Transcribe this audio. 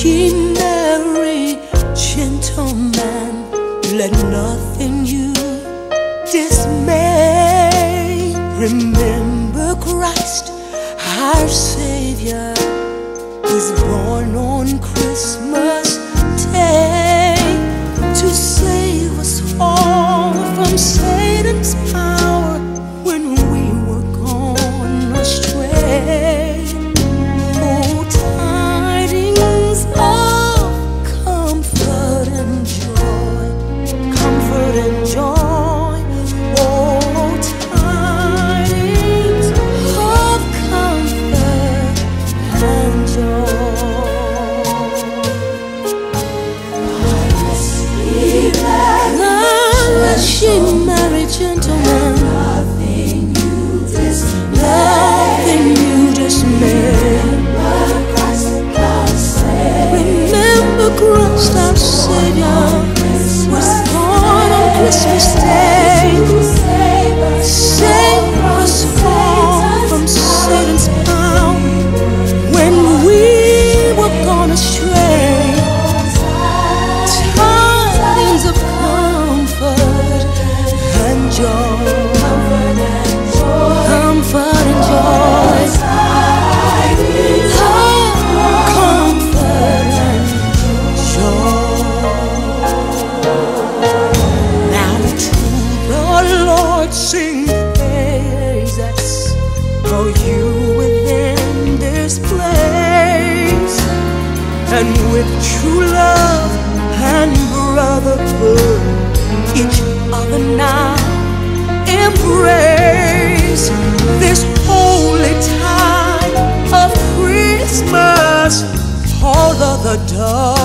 Ye merry gentlemen, let nothing you dismay. Remember Christ, our Savior, was born on Christmas Day to save us all from Satan's power when we were gone astray. Oh, tidings of comfort and joy, comfort and joy. Oh, tidings of comfort and joy. Ye merry gentlemen, nothing you dismay. Nothing you dismay. Remember Christ our Savior was born on Christmas Day. Save us all from Satan's power when we were gone astray. Tidings of comfort and joy, comfort and joy, comfort and joy. Now to the Lord sing praises, for you within this place, and with true love and brotherhood each other now embrace this holy time of Christmas. All of the dogs